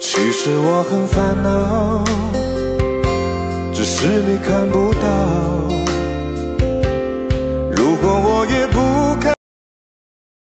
其实我很烦恼，只是你看不